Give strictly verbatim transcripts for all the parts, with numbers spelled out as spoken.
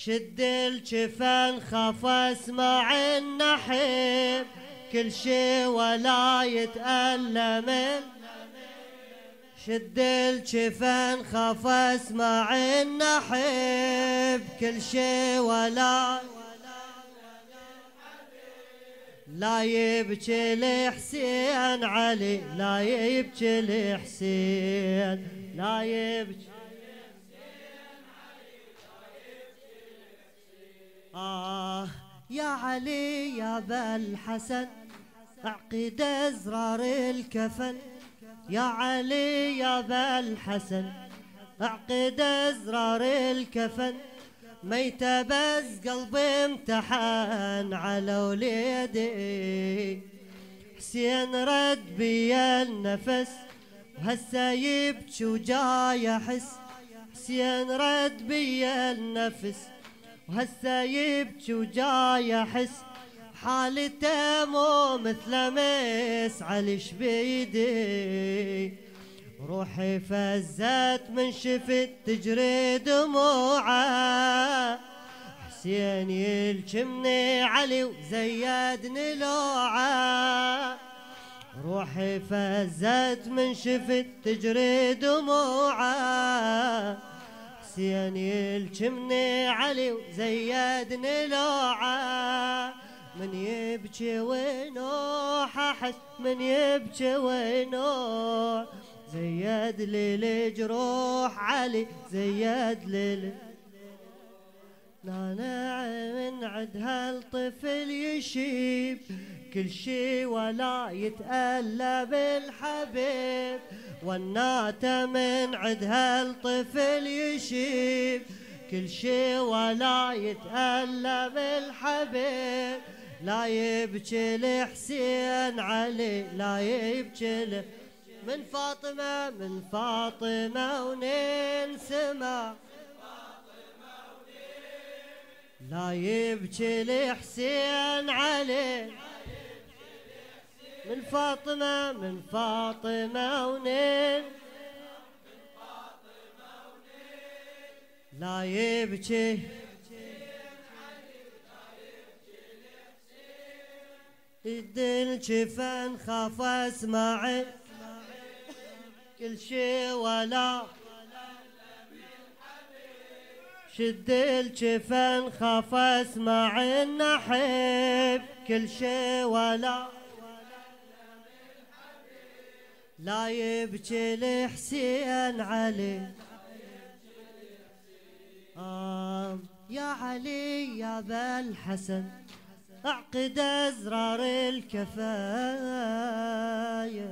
شد الجفن خاف اسمع النحيب كل شي ولا يتألم. شد الجفن خاف اسمع النحيب كل شي ولا لا يبكي لحسين علي، لا يبكي لحسين، لا يبكي آه يا علي يا بالحسن اعقد ازرار الكفن. يا علي يا بالحسن اعقد ازرار الكفن. ميتة بس قلبي امتحن على وليدي. حسين رد بي النفس وهسه يبكي وجاي احس. حسين رد بي النفس وهسه يبكي وجاي احس. حالته مو مثل مس على شبيدي. روحي فزت من شفت تجري دموعه. حسين يلجمني علي وزيدني لوعه. روحي فزت من شفت تجري دموعه. حسين يلجمني علي وزيدني لوعه. من يبكي وينوح احس، من يبكي وينوح. زيد لي الجروح علي، زيد لي نانا من عد هالطفل يشيب كل شي ولا يتألى بالحبيب. والناته من عد هالطفل يشيب كل شي ولا يتألى بالحبيب. لا يبكي لحسين علي، لا يبكي له من فاطمة، من فاطمة وننسمع. لا يبكي لحسين علي من فاطمة، من فاطمة ونن. لا يبكي يد الجفن خاف اسمع كل شي ولا. شد الجفن خاف اسمع النحيب كل شي ولا. لا يبكي لحسين علي آه يا علي يا بالحسن اعقد ازرار الكفايا.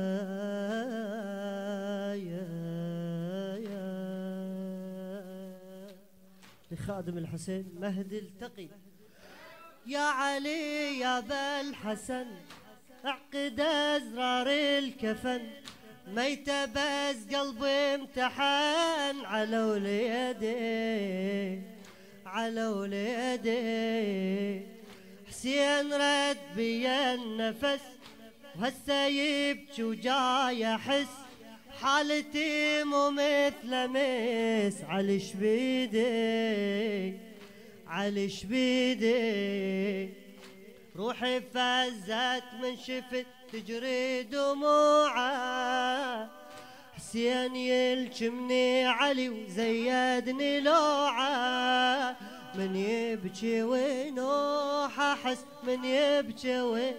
لخادم الحسين مهدي التقي. يا علي يا بالحسن اعقد ازرار الكفن. ميتة بس قلبي امتحن على وليدي، على وليدي. حسين رد بي النفس وهسه يبكي وجاي احس. حالتي مو مثل مس على شبيدي، على شبيدي. روحي فزت من شفت تجري دموعه. حسين يلجمني علي وزيدني لوعه. من يبكي وينوح احس، من يبكي وين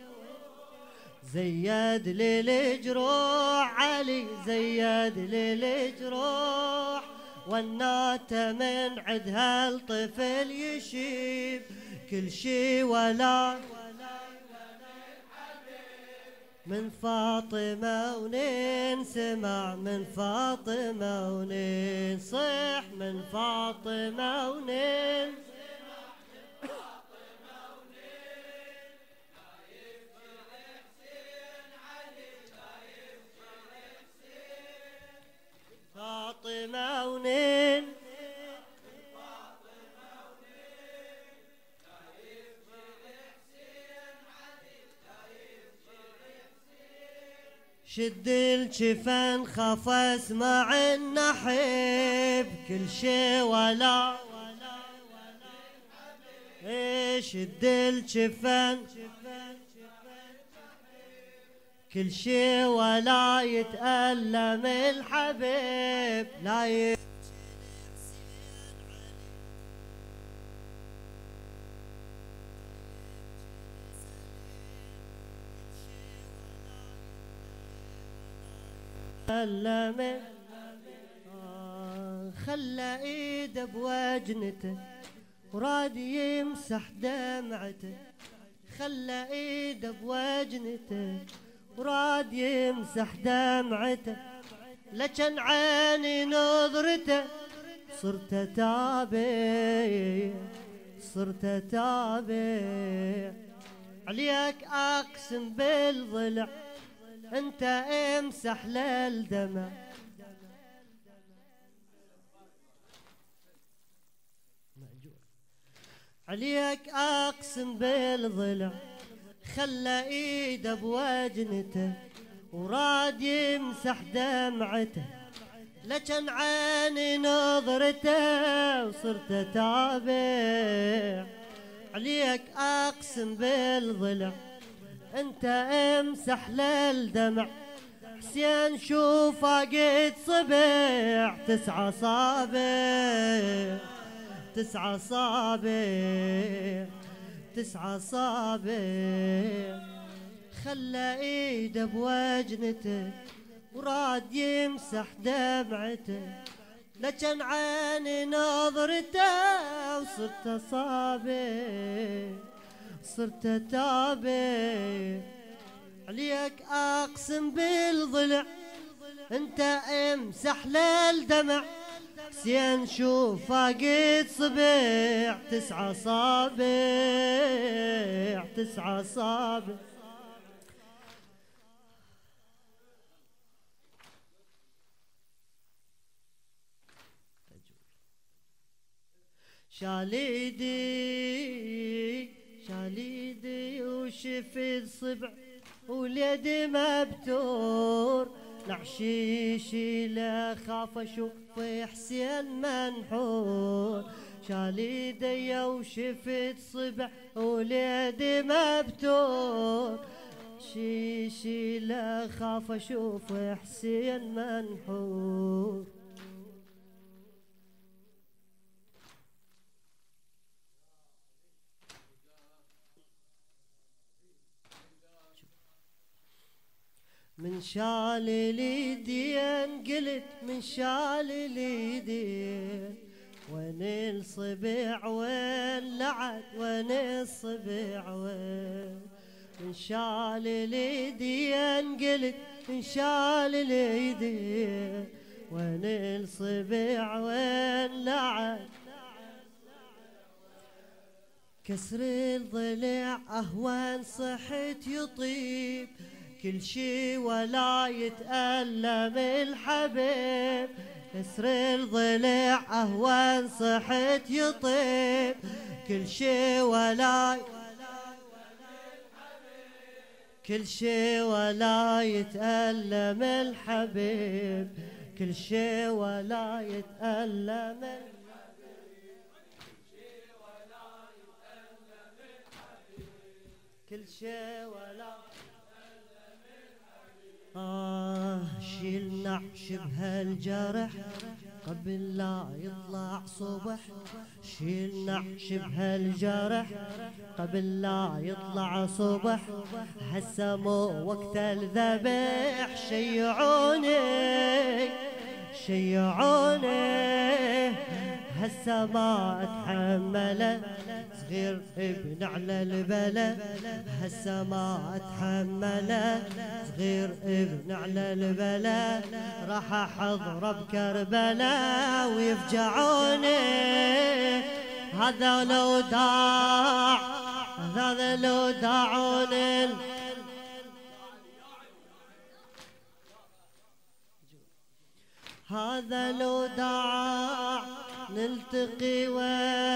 زيد لي الجروح علي، زيد لي الجروح. والناته من عد هالطفل يشيب كل شي ولا. من فاطمة وننسمع، من فاطمة وننصح، من فاطمة وننسمع. فاطمة ونين شد الجفن خاف اسمع النحيب كل شي ولا. شد الجفن كل شي ولا يتألم الحبيب لا ي... يتألم آه خلى ايده بوجنته وراد يمسح دمعته خلى ايده بوجنته وراد يمسح دمعته لكن عيني نظرته صرت اتابع صرت اتابع عليك اقسم بالضلع انت امسح للدمع عليك اقسم بالضلع خلى ايده بوجنته وراد يمسح دمعته لكن عيني نظرته وصرت اتابع عليك اقسم بالضلع انت امسح للدمع حسين شوفه قد صبع تسعة صابع تسعة صابع تسعة صابع خلى ايده بوجنته وراد يمسح دمعته لكن عيني نظرته وصرت صابع صرت اتابع عليك اقسم بالضلع انت امسح للدمع حسين شوفه قد صبع تسعة صابع تسعة صابع شاليدي شاليدي وشفت صبع واليد مبتور نعشيشي لا خاف اشوف حسين منحور شاليدي وشفت صبع واليد مبتور شيشي لا خاف اشوف حسين منحور من شال اليدين قلت من شال اليدين وين الصبع وين لعد وين الصبع وين من شال اليدين قلت من شال اليدين وين الصبع وين لعد كسر الضلع اهون صحت يطيب كل شي ولا يتألم الحبيب كسر الضلع اهون صحت يطيب كل شي ولا كل شي ولا يتألم الحبيب كل شي ولا يتألم الحبيب كل شي ولا آه شيل نعش بهالجرح قبل لا يطلع صبح شيل نعش بهالجرح قبل لا يطلع صبح هسه مو وقت الذبح شيعوني شيعوني هسه ما اتحمله صغير ابن على البلا هسه ما اتحمله صغير ابن على البلا راح احضره بكربلاء ويفجعوني هذا لو داع هذا لو داعوني هذا لو داع نلتقي وين